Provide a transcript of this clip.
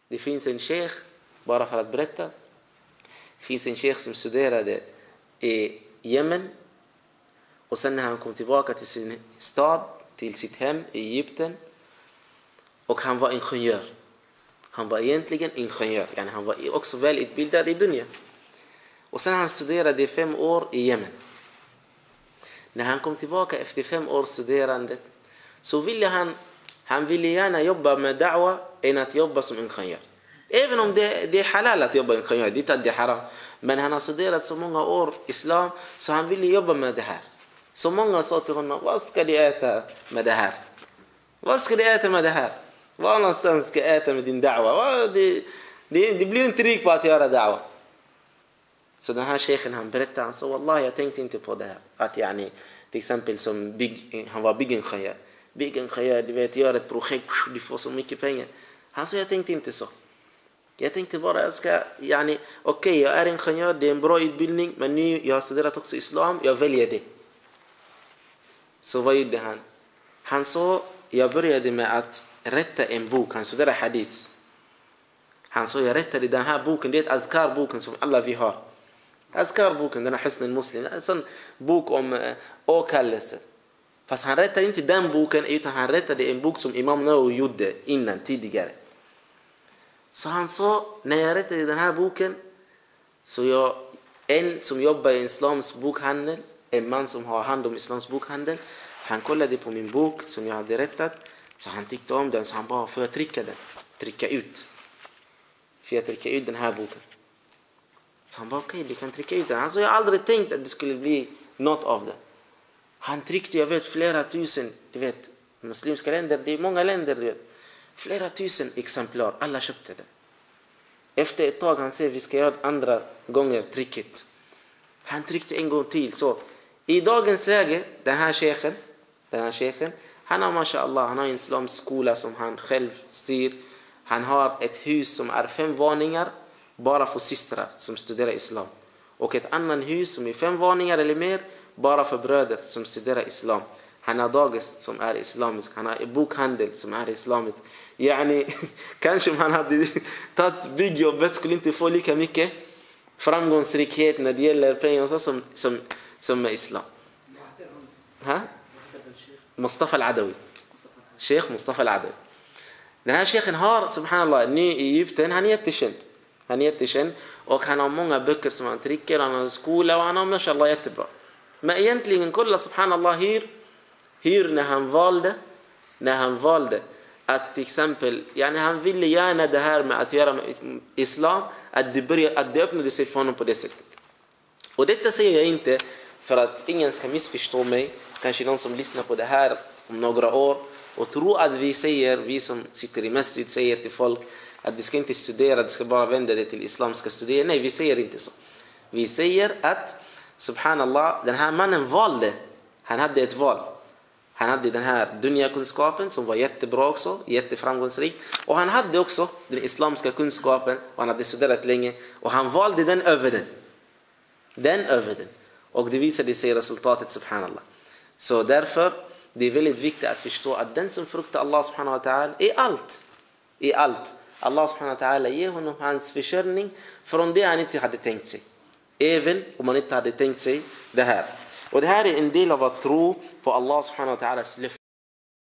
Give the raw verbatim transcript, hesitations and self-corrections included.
Det finns en sheikh, bara för att berätta. Det finns en sheikh som studerade i Jemen. Och sen när han kom tillbaka till sin stad, till sitt hem i Egypten. Och han var ingenjör. Han var egentligen ingenjör. Yani han var också väl utbildad i dunya. Och sen han studerade i fem år i Jemen. När han kom tillbaka efter fem års studerande så ville han, han ville gärna jobba med da'wa än att jobba som ingenjör. Även om det, det är halal att jobba ingenjör, det är inte det haram. Men han har studerat så många år islam så han ville jobba med det här. Så många sa till honom, vad ska du äta med det här? Vad ska du äta med det här? Vad någonstans ska äta med din da'wa? Det, det, det blir inte rik på att göra da'wa. Så den här sheikhen han berättade, han sa, wallah jag tänkte inte på det här. Att yani, till exempel som bygg, han var byggingenjör. Byggingenjör, du vet, gör ett projekt, du får så mycket pengar. Han sa, jag tänkte inte så. Jag tänkte bara, jag ska, yani, okej okay, jag är ingenjör, det är en bra utbildning. Men nu, jag har studerat också islam, jag väljer det. Så vad gjorde han? Han sa, jag började med att rätta en bok. Han studerade hadith. Han sa, jag rättade den här boken, det är ett azkar-boken som alla vi har. Azkar-boken, den här Husn al-Muslim, en sån bok om åkallelser. Fast han rättade inte den boken, utan han rättade en bok som Imam Nawawi gjorde innan, tidigare. Så han sa, när jag rättade den här boken, så jag, en som jobbar i islams bokhandel, en man som har hand om islams bokhandel, han kollade på min bok som jag hade rättat, så han tyckte om den, så han bara, får jag trycka den? Trycka ut. Får jag trycka ut den här boken? Så han bara, okej, okay, du kan trycka ut den. Han sa, jag har aldrig tänkt att det skulle bli något av det. Han tryckte, jag vet, flera tusen, du vet, muslimska länder, det är många länder, du vet. Flera tusen exemplar, alla köpte den. Efter ett tag han säger, vi ska göra andra gånger trycket. Han tryckte en gång till, så. I dagens läge, den här sheikhen, den här sheikhen, han har, mashallah, han har en islamisk skola som han själv styr. Han har ett hus som är fem våningar, bara för systrar som studerar islam. Och ett annat hus som är fem våningar eller mer, bara för bröder som studerar islam. Han har dagis som är islamisk. Han har bokhandel som är islamisk. Yani, kanske om han hade tagit byggjobbet skulle inte få lika mycket framgångsrikhet när det gäller pengar och så som, som, som med islam. Ha? Mustafa al-Adawi. Sheikh Mustafa al-Adawi. Den här sheikhen har, subhanallah, nu i Egypten, han är jättekänd. Han är jättekänd och han har många böcker som han trycker, han har en skola och han har, mashallah, jättebra. Men egentligen, kolla, subhanallah, hur, hur när han valde, när han valde att till exempel, yani han ville gärna det här med att göra med islam, att det, började, att det öppnade sig för honom på det sättet. Och detta säger jag inte för att ingen ska missförstå mig. Kanske någon som lyssnar på det här om några år och tror att vi säger, vi som sitter i masjid säger till folk att de ska inte studera, de ska bara vända det till islamska studier. Nej, vi säger inte så. Vi säger att, subhanallah, den här mannen valde, han hade ett val. Han hade den här dunjakunskapen som var jättebra också, jätteframgångsrik. Och han hade också den islamiska kunskapen och han hade studerat länge. Och han valde den över den. Den över den. Och det visade sig resultatet, subhanallah. Så därför, det är väldigt viktigt att förstå att den som fruktar Allah subhanahu wa ta'ala är allt. Är allt. Allah subhanahu wa ta'ala ger honom hans försörjning från det han inte hade tänkt sig. Även om man inte hade tänkt sig det här. Och det här är en del av att tro på Allah subhanahu wa ta'alas löfte.